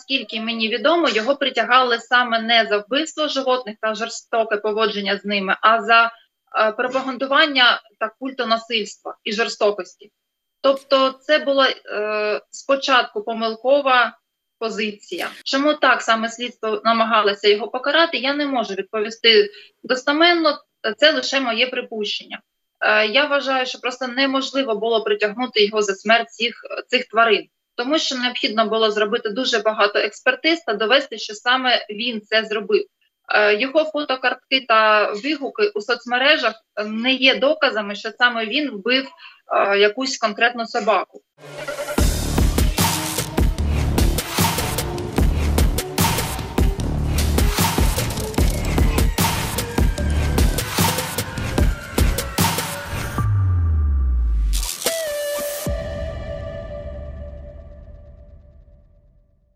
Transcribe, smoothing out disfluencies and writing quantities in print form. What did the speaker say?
наскільки мені відомо, його притягали саме не за вбивство животних та жорстоке поводження з ними, а за пропагандування та культонасильства і жорстокості. Тобто це була спочатку помилкова позиція. Чому так саме слідство намагалося його покарати, я не можу відповісти достеменно, це лише моє припущення. Я вважаю, що просто неможливо було притягнути його за смерть цих тварин, тому що необхідно було зробити дуже багато експертиз та довести, що саме він це зробив. Його фотокартки та вигуки у соцмережах не є доказами, що саме він вбив якусь конкретну собаку.